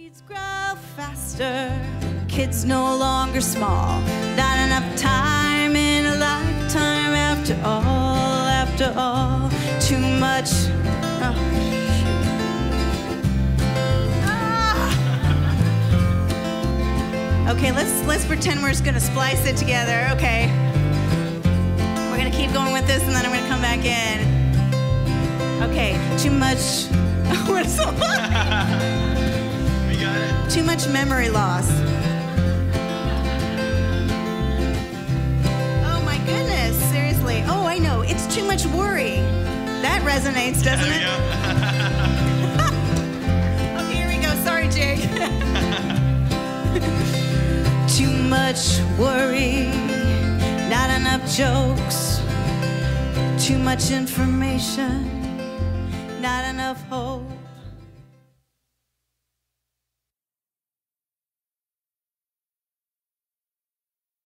Weeds grow faster, kids no longer small. Not enough time in a lifetime after all. Too much. Oh, ah. Okay, let's pretend we're just gonna splice it together. Okay. We're gonna keep going with this and then I'm gonna come back in. Okay, too much. What is so funny? Too much memory loss. Oh my goodness, seriously. Oh, I know, it's too much worry. That resonates, doesn't it? Okay, here we go. Sorry, Jake. Too much worry, not enough jokes. Too much information, not enough hope.